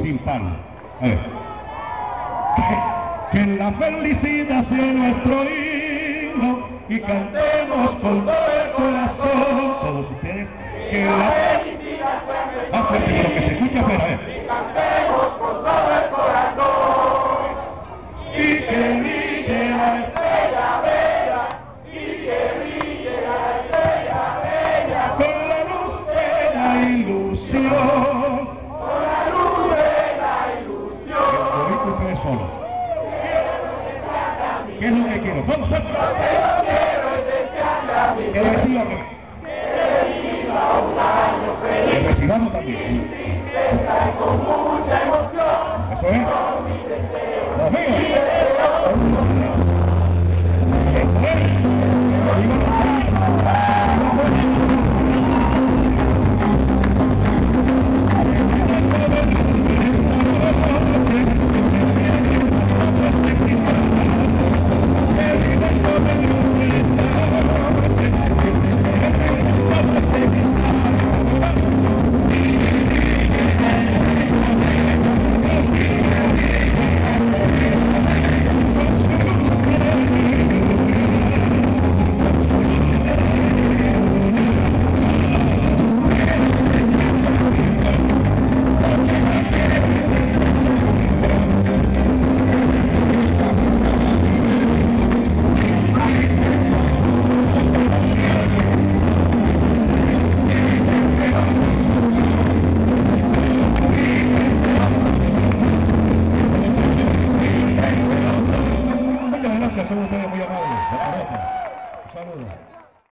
sin pan. A ver. Que la felicidad sea nuestro himno y cantemos con todo el corazón. Todos ustedes. Que la felicidad sea nuestro himno. Pero que se escucha, pero a ver. Y cantemos con todo el corazón. Y que brille la estrella bella, y que brille la estrella bella, con la luz de la ilusión. con la luz de la ilusión. El corito ustedes solos. ¿Qué es lo que quiero? Vamos a Lo que yo quiero es desearle a mi que reciban. que viva un año Que feliz, recibamos también. sin tristeza y con mucha emoción. Eso es.